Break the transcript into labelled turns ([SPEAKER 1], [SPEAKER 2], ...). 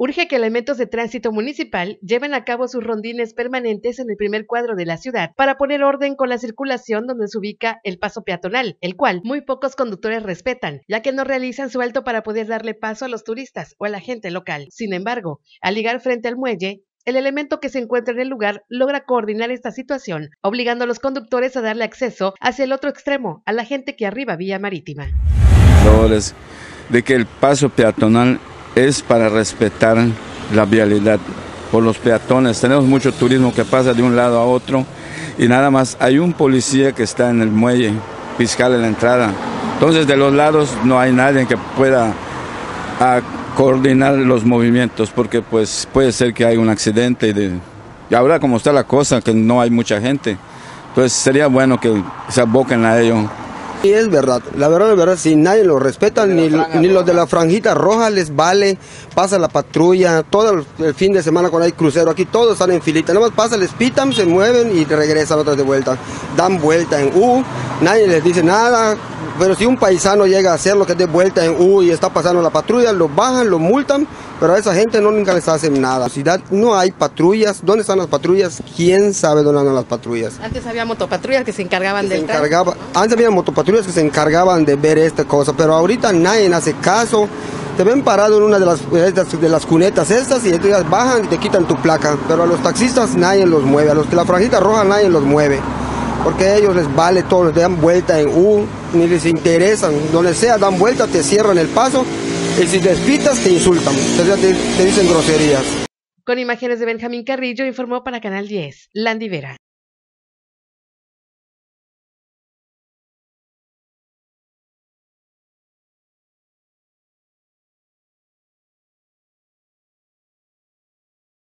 [SPEAKER 1] Urge que elementos de tránsito municipal lleven a cabo sus rondines permanentes en el primer cuadro de la ciudad para poner orden con la circulación donde se ubica el paso peatonal, el cual muy pocos conductores respetan, ya que no realizan su alto para poder darle paso a los turistas o a la gente local. Sin embargo, al llegar frente al muelle, el elemento que se encuentra en el lugar logra coordinar esta situación, obligando a los conductores a darle acceso hacia el otro extremo, a la gente que arriba vía marítima.
[SPEAKER 2] De que el paso peatonal es para respetar la vialidad por los peatones. Tenemos mucho turismo que pasa de un lado a otro y nada más hay un policía que está en el muelle fiscal en la entrada. Entonces de los lados no hay nadie que pueda coordinar los movimientos porque pues puede ser que haya un accidente y ahora como está la cosa que no hay mucha gente, entonces sería bueno que se aboquen a ello.
[SPEAKER 3] Y es verdad, la verdad, si nadie lo respeta, ni los de la franjita roja les vale, pasa la patrulla, todo el fin de semana cuando hay crucero, aquí todos están en filita, nada más pasa, les pitan, se mueven y regresan otra de vuelta, dan vuelta en U, nadie les dice nada, pero si un paisano llega a hacer lo que dé vuelta en U y está pasando la patrulla, lo bajan, lo multan, pero a esa gente nunca les hacen nada. No hay patrullas, ¿dónde están las patrullas? ¿Quién sabe dónde andan las patrullas?
[SPEAKER 1] Antes había motopatrullas que se encargaban del
[SPEAKER 3] Antes había motopatrullas que se encargaban de ver esta cosa, pero ahorita nadie hace caso. Te ven parado en una de las cunetas estas y ellas bajan y te quitan tu placa, pero a los taxistas nadie los mueve, a los de la franjita roja nadie los mueve, porque a ellos les vale todo, les dan vuelta en U, ni les interesan, donde sea dan vuelta, te cierran el paso y si les pitas te insultan, te dicen groserías.
[SPEAKER 1] Con imágenes de Benjamín Carrillo informó para Canal 10, Landy Vera.